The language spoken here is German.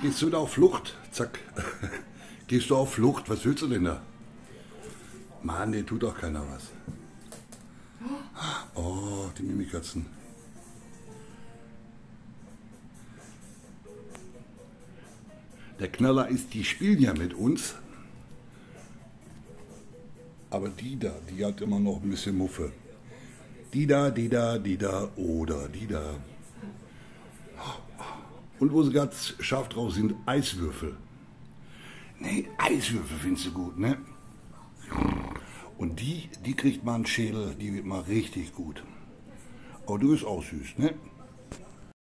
Gehst du wieder auf Flucht? Zack. Gehst du auf Flucht? Was willst du denn da? Mann, dir tut doch keiner was. Oh, die Mimikatzen. Der Knaller ist, die spielen ja mit uns. Aber die da, die hat immer noch ein bisschen Muffe. Die da oder die da. Und wo sie ganz scharf drauf sind, Eiswürfel. Nee, Eiswürfel findest du gut, ne? Und die kriegt mal einen Schädel, die wird mal richtig gut. Aber du bist auch süß, ne?